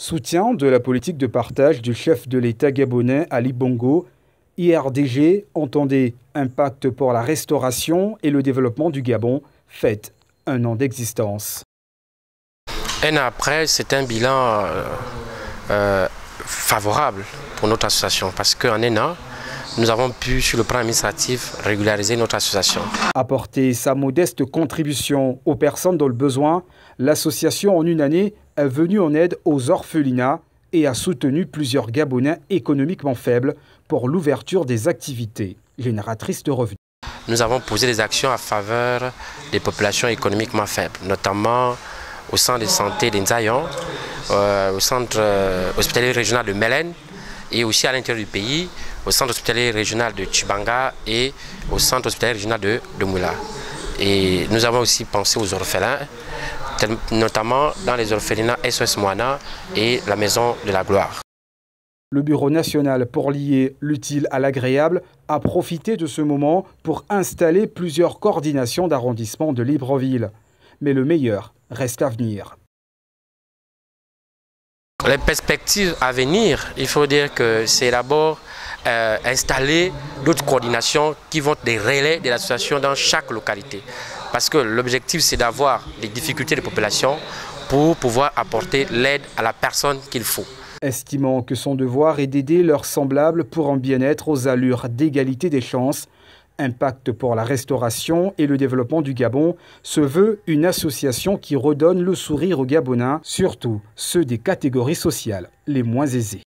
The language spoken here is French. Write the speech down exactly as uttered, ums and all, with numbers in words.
Soutien de la politique de partage du chef de l'État gabonais Ali Bongo, I R D G entendait Impact pour la restauration et le développement du Gabon, fête un an d'existence. Un an après, c'est un bilan euh, euh, favorable pour notre association parce qu'en un an, nous avons pu, sur le plan administratif, régulariser notre association. Apporter sa modeste contribution aux personnes dans le besoin, l'association en une année est venue en aide aux orphelinats et a soutenu plusieurs Gabonais économiquement faibles pour l'ouverture des activités génératrices de revenus. Nous avons posé des actions à faveur des populations économiquement faibles, notamment au centre de santé d'Inzayon, euh, au centre euh, hospitalier régional de Mélène et aussi à l'intérieur du pays, au centre hospitalier régional de Tchibanga et au centre hospitalier régional de, de Moula. Et nous avons aussi pensé aux orphelins, notamment dans les orphelinats S O S Moana et la Maison de la Gloire. Le Bureau national pour lier l'utile à l'agréable a profité de ce moment pour installer plusieurs coordinations d'arrondissement de Libreville. Mais le meilleur reste à venir. Les perspectives à venir, il faut dire que c'est d'abord euh, installer d'autres coordinations qui vont être des relais de l'association dans chaque localité. Parce que l'objectif, c'est d'avoir les difficultés des populations pour pouvoir apporter l'aide à la personne qu'il faut. Estimant que son devoir est d'aider leurs semblables pour un bien-être aux allures d'égalité des chances, Impact pour la restauration et le développement du Gabon se veut une association qui redonne le sourire aux Gabonais, surtout ceux des catégories sociales les moins aisées.